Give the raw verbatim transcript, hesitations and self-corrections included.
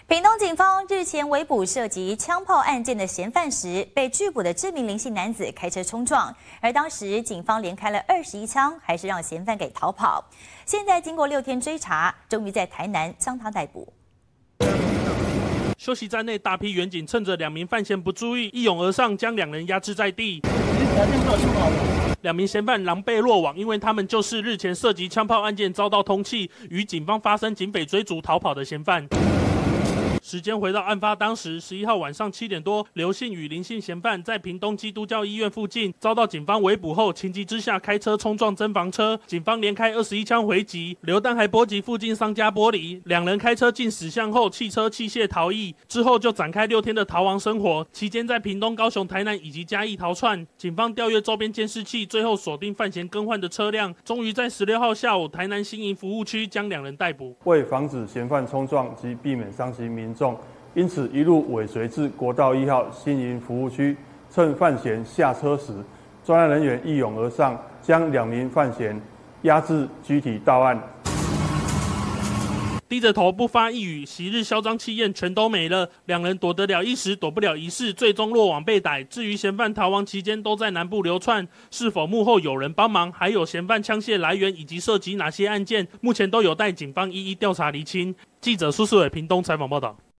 屏东警方日前围捕涉及枪炮案件的嫌犯时，被拘捕的这名林姓男子开车冲撞，而当时警方连开了二十一枪，还是让嫌犯给逃跑。现在经过六天追查，终于在台南将他逮捕。 休息站内，大批员警趁着两名犯嫌不注意，一拥而上，将两人压制在地。两名嫌犯狼狈落网，因为他们就是日前涉及枪炮案件遭到通缉，与警方发生警匪追逐逃跑的嫌犯。 时间回到案发当时，十一号晚上七点多，刘姓与林姓嫌犯在屏东基督教医院附近遭到警方围捕后，情急之下开车冲撞侦防车，警方连开二十一枪回击，榴弹还波及附近商家玻璃。两人开车进死巷后，弃车弃械逃逸，之后就展开六天的逃亡生活。期间在屏东、高雄、台南以及嘉义逃窜，警方调阅周边监视器，最后锁定犯嫌更换的车辆，终于在十六号下午台南新营服务区将两人逮捕。 为防止嫌犯冲撞及避免伤及民众。 因此，一路尾随至国道一号新营服务区，趁犯嫌下车时，专案人员一拥而上，将两名犯嫌押至拘提到案。 低着头不发一语，昔日嚣张气焰全都没了。两人躲得了一时，躲不了一世，最终落网被逮。至于嫌犯逃亡期间都在南部流窜，是否幕后有人帮忙，还有嫌犯枪械来源以及涉及哪些案件，目前都有待警方一一调查厘清。记者苏世伟屏东采访报道。